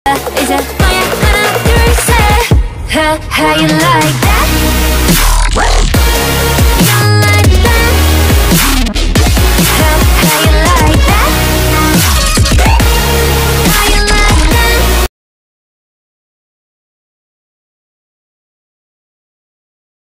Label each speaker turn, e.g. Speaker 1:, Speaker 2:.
Speaker 1: 이제 너의 하나 둘 셋 How you like that?